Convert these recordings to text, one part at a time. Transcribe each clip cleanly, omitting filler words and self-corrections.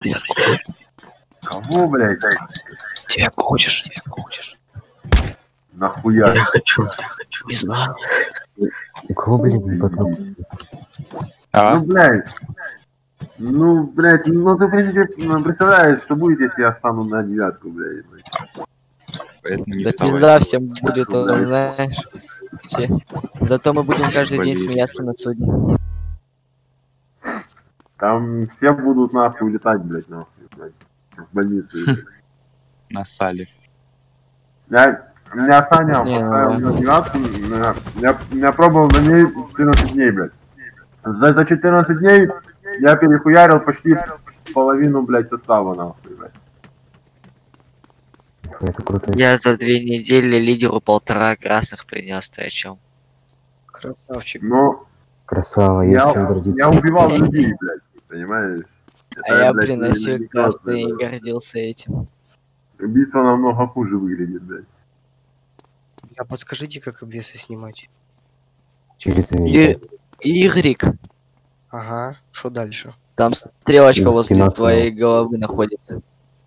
Кого, блядь? Тебя хочешь? Нахуя? Я хочу. Не знаю. У кого, блядь, не потом? Ну, блядь. Ну, блядь, ну ты, в принципе, представляешь, что будет, если я встану на 9, блядь. Поэтому не Да вставай. пизда всем будет, Что, блядь? знаешь. Все. Зато мы будем каждый день Болезнь. смеяться над судьей. Там все будут нахуй летать, блядь, нахуй, блядь. В больницу. блядь. Нассали. Меня Саня Не, ну поставил ладно. на 9, я пробовал на ней 14 дней, блядь. За 14 дней я перехуярил почти половину, блядь, состава, нахуй, блядь. Это круто. Я за 2 недели лидеру 1,5 красных принес, ты о чем? Красавчик. Но Красава, есть чем гордиться. я убивал людей, блядь, понимаешь? А я блядь, приносил не красные и классно, блядь. гордился этим. Убийство намного хуже выглядит, блядь. А подскажите, как обвесы снимать? Через инвентарь. Игрик. Ага, что дальше? Там стрелочка Ну, возле стена твоей головы находится.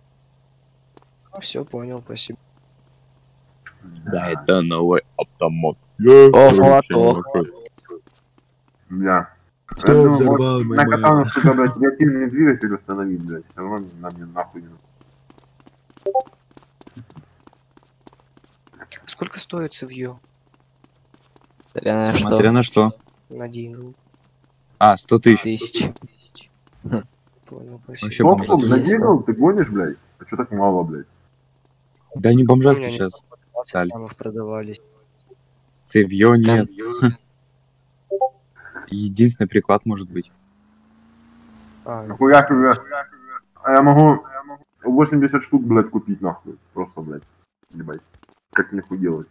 Все, понял, спасибо. Да, это новый автомат. Ох, ох. Бля. Кто Я думаю, взорвал вот мой на майк? катану, сука, блядь, реактивный двигатель установить, блядь. Все равно нам не нахуй не нужно. Сколько стоит цевьё Смотря на Смотря что. на что. на дингл? А, 100 тысяч. 1000. Понял, Вообще спасибо. Сколько, бомжатство. блядь, Дигл? Ты гонишь, блядь? А чё так мало, блядь? Да не У бомжатки меня сейчас. 20 Саль. граммов продавались. Цевьё нет. Единственный приклад может быть. А, Нахуя тебе? А я могу 80 штук, блядь, купить, нахуй. Просто, блядь. Ебать. Как нихуй делать?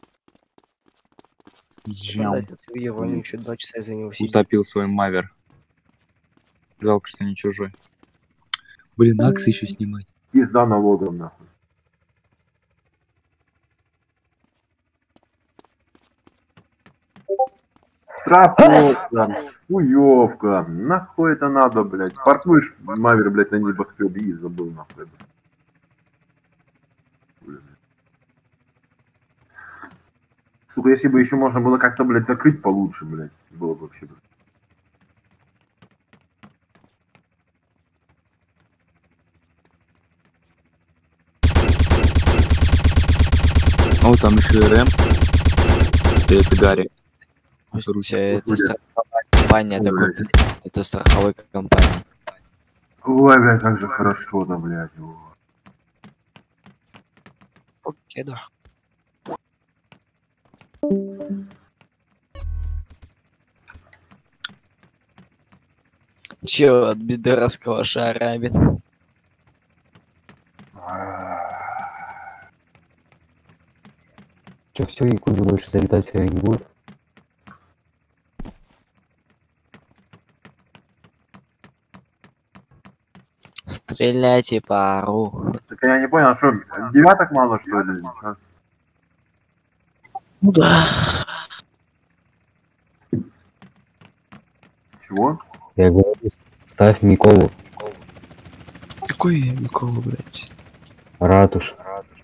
Зжам. продать цевьё вонючее, 2 часа из-за него сидеть. Утопил свой мавер. Жалко, что не чужой. Блин, аксы еще снимать. Пизда налогом, нахуй. Страховка, хуёвка, нахуй это надо, блядь. Паркуешь, мавер, блядь, на небоскребе и забыл, нахуй. Блин. Сука, если бы еще можно было как-то, блядь, закрыть получше, блядь, было бы вообще. О, там еще и рэм. Это Гарри. Это страховая компания, такой, это страховой компания. Ой, блядь, как же хорошо-то, блядь. О. Окей, да. Чё от бедерского шарабит? Че, все, Якудза больше залетать не будет? Стреляйте по ору. Так я не понял, что девяток мало, что ли? Чё? Ну да. Чего? Я говорю, ставь Миколу. Какой Микола, блядь? Ратуш.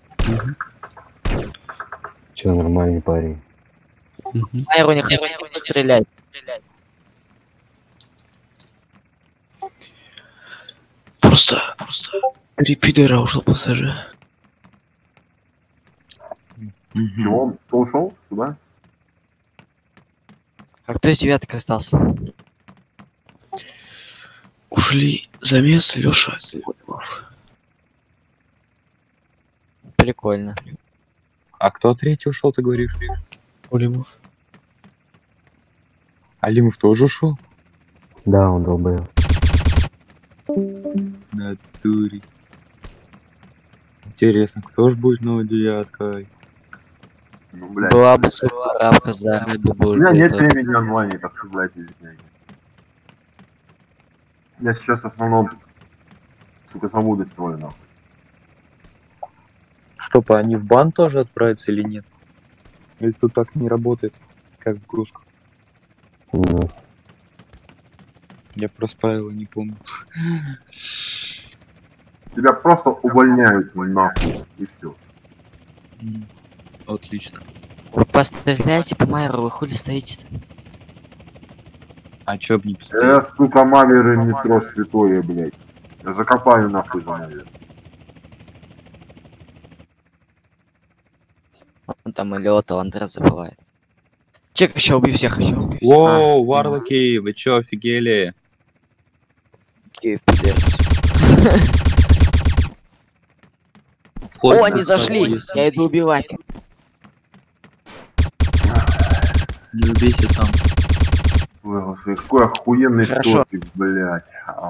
Че, нормальный парень. Майру не хотите пострелять. Просто 3 пидора ушел пассажир. Чего? Кто ушел? Туда? А кто из девяток остался? Ушли замес, Лёша. Прикольно. А кто третий ушел, ты говоришь? Улимов. Алимов тоже ушел? Да, он долбоёб. Натуре. Интересно, кто ж будет новой девяткой? Ну, блядь. Была бы суперавка за Рэби У будет. меня нет времени онлайне, так что, блядь, извиняйте. Я сейчас в основном, сука, заводы строю, нахуй. Что, они в бан тоже отправятся или нет? Или тут так не работает, как сгрузка? Ну, Я просто правила не помню. тебя просто увольняют нахуй, и все. Отлично. Вы постреляйте по Майеру, вы хули стоите-то? А чё б не поставить? Сука, маверы метро святое, блядь. Я закопаю нахуй за мавер. Он там Элиота, Андрес забывает. Чек, еще убью всех, еще убью. Воу, варлоки, вы чё, офигели? Вход О, в они состав зашли! есть. Я иду убивать. Не убейся сам. Ой, господи, какой охуенный Хорошо. тортик, блядь.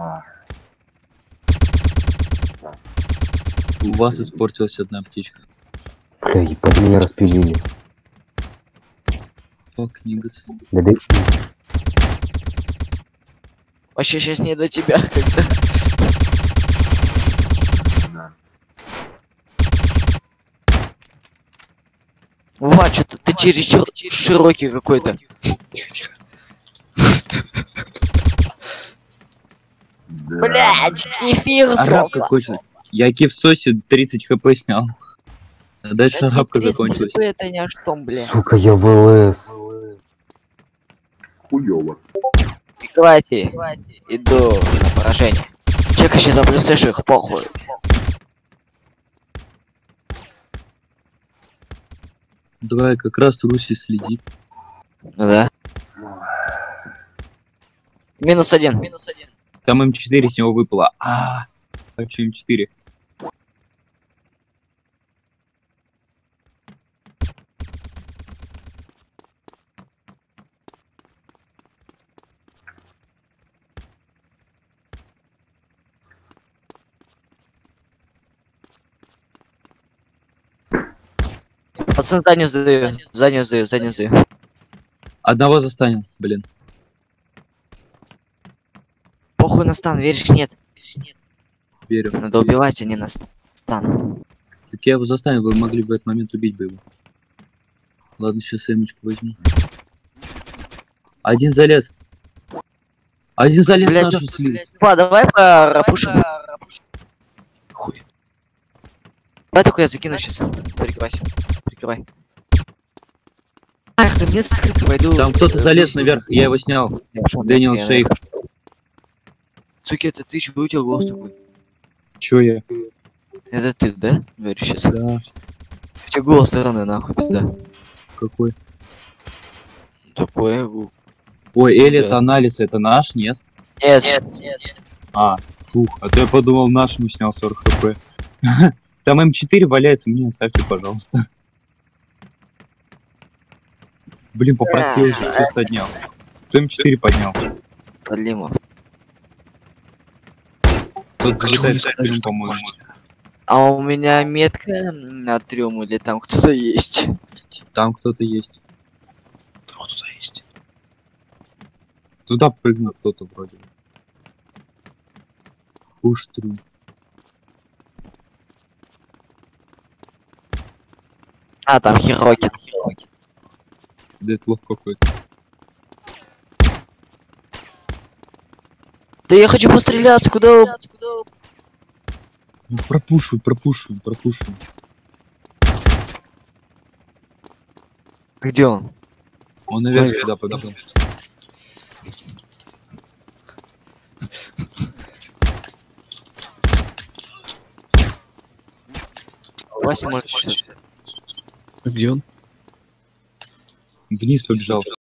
У вас испортилась одна птичка. Бля, ебать, меня распилили. Фак, нигасы. Да дай... Вообще сейчас не до тебя как-то. Да. Влад, что-то ты чересчур широкий какой-то. Да. Блять, кефир Араб сдохла. какой-то. Я кевсосе 30 хп снял. А дальше Какие арабка 30 закончилась. хп, это ни о чем, бля. Сука, я в ЛС. Хуёво. Прикрывайте. Иду на поражение. Чека сейчас заплюсешь их, похуй. Давай, как раз Руси следит. Ну да. -1. Там М4 с него выпало. Хочу М4. Пацан, заднюю сдаю. Одного застанем, блин. Похуй на стан, веришь, нет? Верю. Надо убивать, а не на стан. Так я его заставил, вы могли бы в этот момент убить бы его. Ладно, сейчас эмочку возьму. Один залез. Блядь, нашим слил. Па, давай пропушим. Хуй. Давай только я закину сейчас. Прикрывай. Ах, ты мне скрыто пойду. Там кто-то залез наверх, я его снял. Дэниел Шейх. Суки, это ты чё вытел голос такой? Чё я? Это ты, да? Говоришь сейчас. Да. У тебя голос странный, нахуй, пизда. Какой? Такое. Ой, Элли, Да. это анализ, это наш, нет? Нет. Фух, а то я подумал, нашему снял 40 хп. Там М4 валяется, мне оставьте, пожалуйста. Блин, попросил, Да. кто поднял. Кто М4 поднял? Подлимов. Тот залетает, по-моему. А у меня метка на трём или там кто-то есть? Там кто-то есть. Туда прыгнул кто-то вроде бы. Уж тру. А, там Хирокин. Дедлок какой-то. Да я хочу постреляться, куда вы... Ну, пропушивай. Где он? Он наверх сюда побежал. Вася может сейчас. Где он? Вниз побежал.